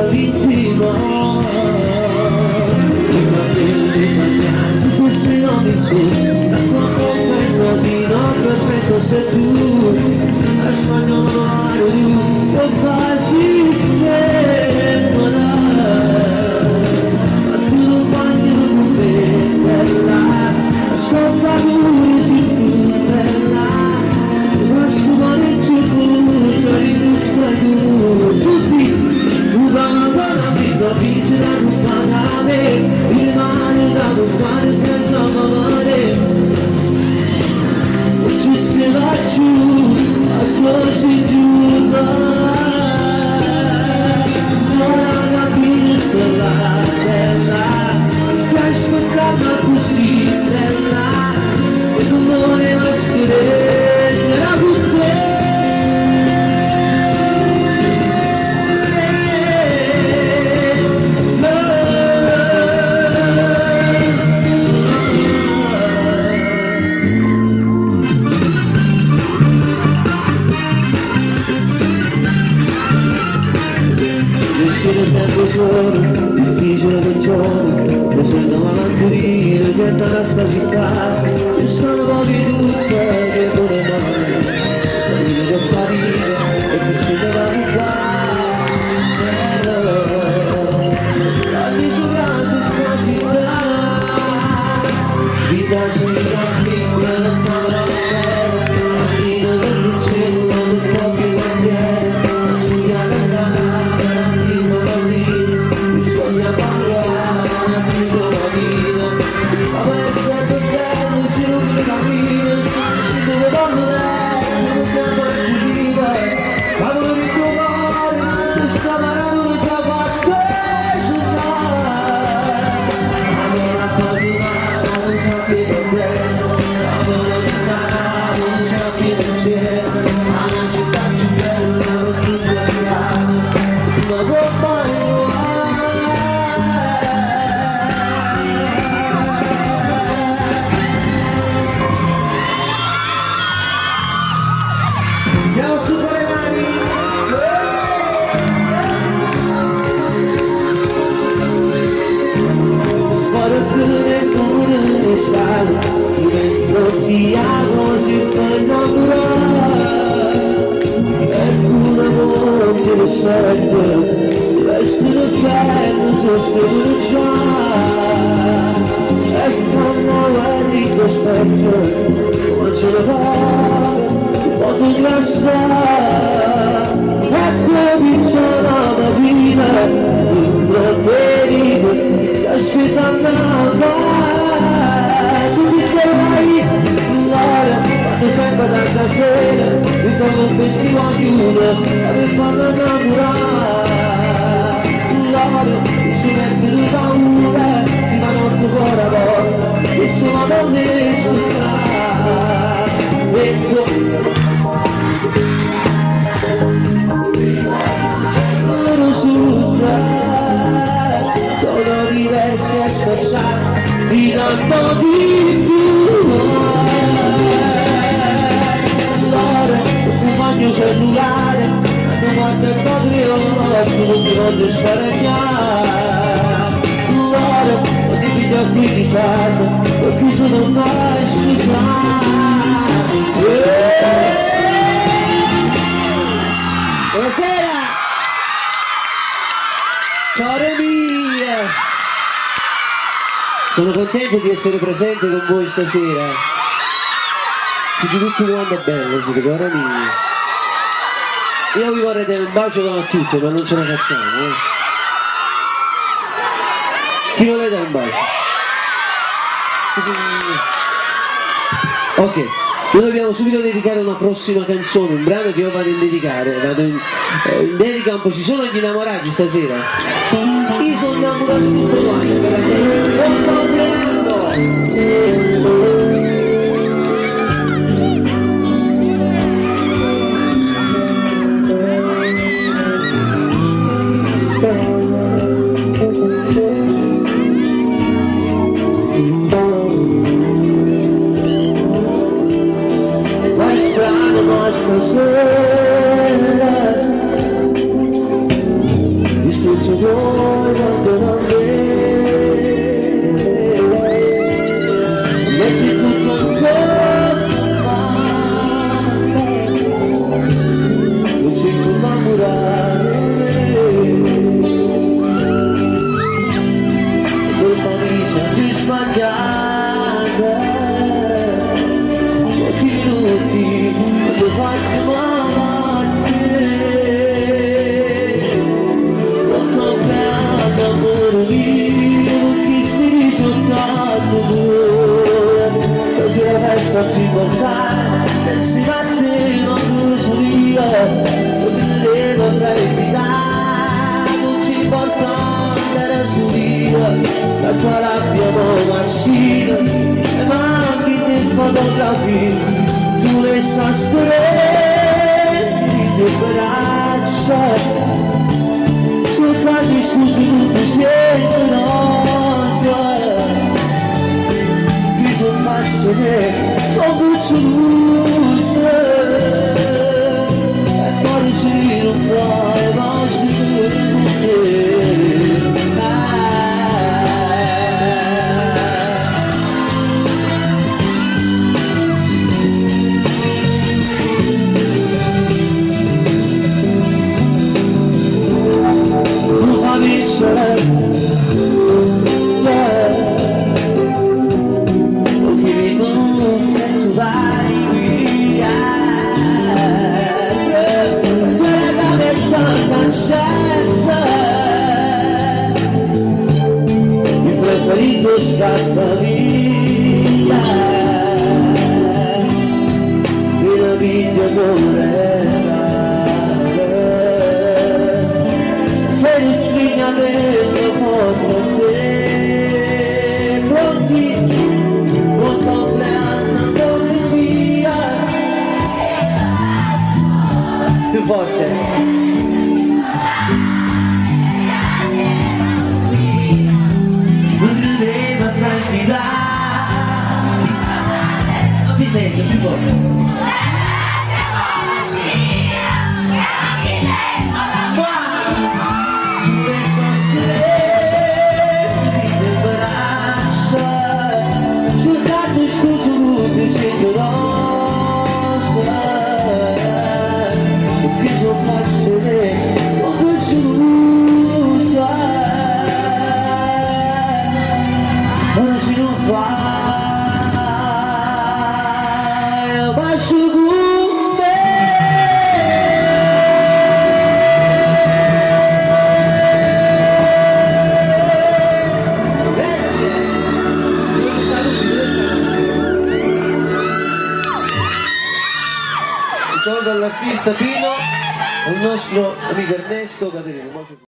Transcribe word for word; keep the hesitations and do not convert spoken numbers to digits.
vittima, prima delle bagnate questi nomi su, la tua bocca è un asino perfetto sei tu, a spagnolo mare tu, non passi fermala, ma tu non bagni con me, bella, ascolta lui si tu, bella, se passo male il circolo, sei in spagnuolo, tutti, rubano la vita, vicina rubana a me, il mare da buttare senza valore, e ci scriva giù, a così giusta, ora la fine stella, bella, stai aspettando così, bella, e non voleva scrivere la buttare. Difficile per giorno, mi sento malanconia dentro a sta città, ci sono pochi tutte che pure mai, salire per farire e che si deve arrivare, la vicinanza sta città, vita senza scritta, non avrà terra, cammino per l'uccello, non pochi bandiere, la suglia da Sono contento di essere presente con voi stasera. Siete tutti quanti belli, siete cari mia. Io vi vorrei dare un bacio come a tutti, ma non ce la facciamo. Eh. Chi vuole dare un bacio? Ok, noi dobbiamo subito dedicare una prossima canzone, un brano che io vado in dedicare. Vado in, eh, in dedica un po'. Ci sono gli innamorati stasera? Io sono innamorato di tutto quanto, per la gente. Buon compleanno! Stasera distrugge occhi, tu le sasprendi le braccia, soltanto scusi tutti siete nostra, qui sono pazzo che sono cuccioluse, e poi si non fai mai scrivere con te. Ferito scappa via e la vita tornerà, se ne sfigna dentro forte a te, pronti, buon compleanno amore mia, più forte. Non ti sento più forte. Le sospetti braccia, cercando scuso che siete nostra, che sono pazzo te, non che scusa, ora si non fa. Un saluto all'artista Pino, al nostro amico Ernesto Caterino.